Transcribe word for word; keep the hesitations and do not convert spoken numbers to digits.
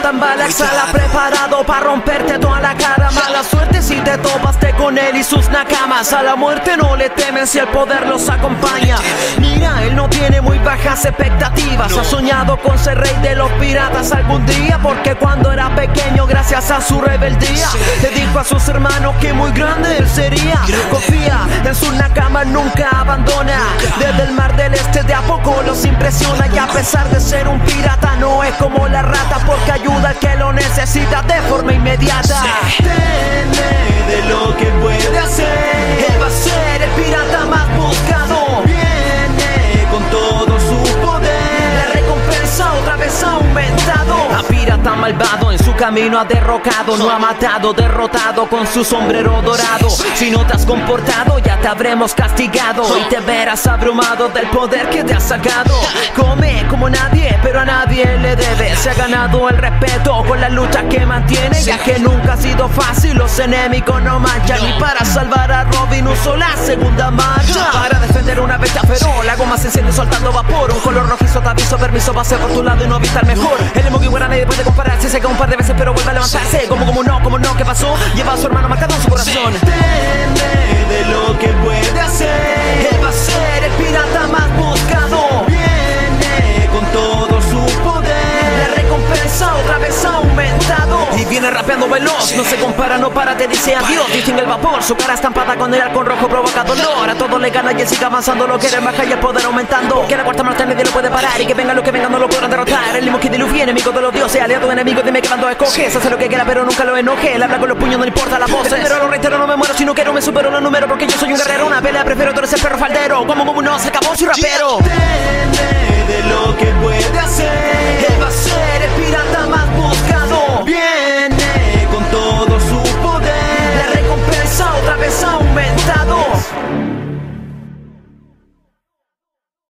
faltan balas, sala preparado para romperte toda la cara. Mala suerte si te topaste con él y sus nakamas. A la muerte no le temen si el poder los acompaña. Mira, él no tiene muy bajas expectativas. Ha soñado con ser rey de los piratas algún día, porque cuando era pequeño, gracias a su rebeldía, le dijo a sus hermanos que muy grande él sería. Confía en sus nakamas, nunca abandona. Desde el mar del este de a poco los impresiona. Y a pesar de ser un pirata, no es como la rata, porque ayuda al que lo necesita de forma inmediata. Teme de lo que puede hacer. Él va a ser el pirata más buscado. Viene con todo su poder. La recompensa otra vez ha aumentado. A pirata malvado en su camino ha derrocado. No ha matado, derrotado con su sombrero dorado. Si no te has comportado ya te habremos castigado y te verás abrumado del poder que te ha sacado. Come como nadie, pero a nadie le debe. Se ha ganado el respeto con la lucha que mantiene, ya que nunca ha sido fácil, los enemigos no manchan. Y para salvar a Robin usó la segunda marcha. Para defender una bestia feroz, la goma se enciende soltando vapor. Un color rojizo te aviso, permiso, pase por tu lado y no vista el mejor. El emoji buena nadie puede compararse, se cae un par de veces pero vuelve a levantarse. Como, como no, como no, ¿qué pasó? Lleva a su hermano marcado en su corazón. Teme de lo que puede hacer. Él va a ser el pirata más buscado. Viene con todo su poder. La recompensa otra vez ha aumentado. Y viene rapeando veloz, no se compara, no para, te dice adiós. Distingue el vapor, su cara estampada con el halcón rojo provoca dolor. A todo le gana y él sigue avanzando, lo quiere bajar y el poder aumentando. Porque la cuarta marcha nadie lo puede parar, y que venga lo que venga no lo podrán derrotar. El mismo que de Luffy, enemigo de los dioses, aliado enemigo, dime que bando escoges. Hace lo que quiera pero nunca lo enoje, él habla con los puños, no le importa las voces. Pero lo reitero, no me muero si no quiero, me supero los números, porque yo soy un guerrero. Una pelea prefiero, tú eres el perro faldero. Como como no, se acabó, soy rapero. Teme de lo que puede hacer.